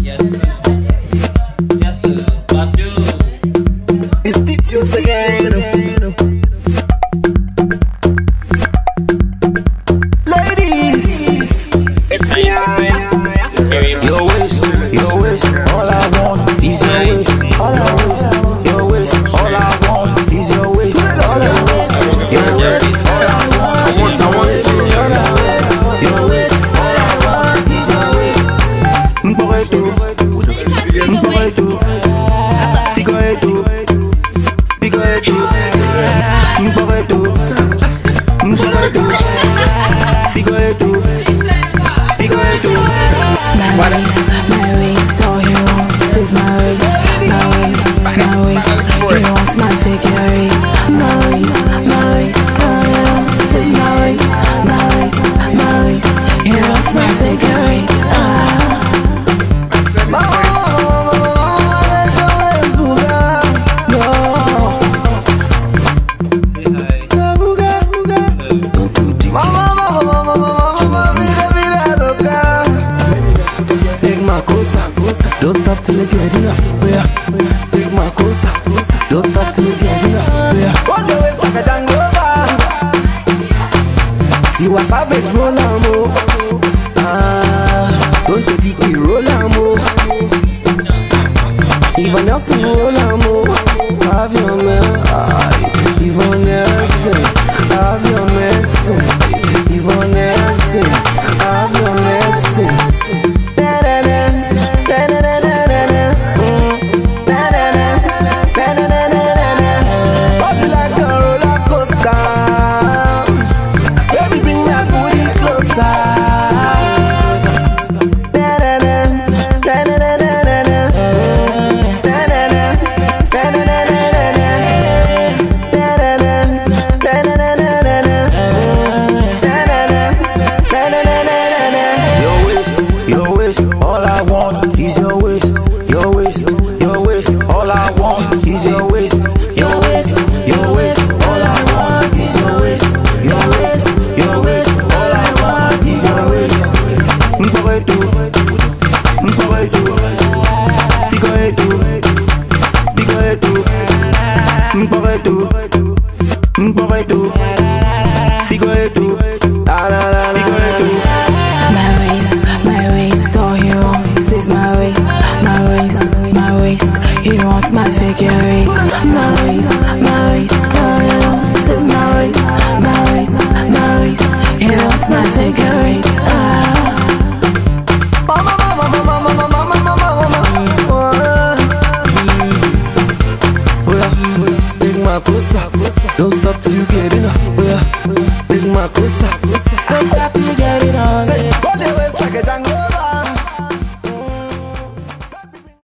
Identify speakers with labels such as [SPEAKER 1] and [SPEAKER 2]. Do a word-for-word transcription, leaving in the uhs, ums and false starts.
[SPEAKER 1] Yes, sir. But you.
[SPEAKER 2] It's teachers again. Ladies, it's Iyanya. Your wish, your wish, all I want is your wish. All I wish, your wish, all I want is your wish. All I wish, your wish, all I want is your wish. All I wish, your wish, all I want is your wish. Mporetu, mporetu, picoetu, picoetu, mporetu, mporetu, picoetu, picoetu.
[SPEAKER 3] My waist, my waist, all you want is my waist, my waist, my waist. You want my figure eight. My waist, my waist, all you want is my waist, my waist, my waist. You want my figure eight. Ah.
[SPEAKER 2] Don't stop till you get enough. Yeah. Take my cosa. Don't stop till you get enough. Yeah. On the way like a dangover. You a savage roller mo. Ah, don't take the roller mo. Even Nelson roller mo. Have your man. Ah, even Nelson. Have your medicine. Even Nelson. Have your medicine.
[SPEAKER 3] My figure eight, my waist, my waist, all you want is my waist, my waist, my waist. You want my figure eight. Ah.
[SPEAKER 2] Mama, mama, mama, mama, mama, mama, mama. Oh yeah, take my cosa. Don't stop till you get enough. Oh yeah, take my cosa. Don't stop till you get it on. Say, go the waist like a tango.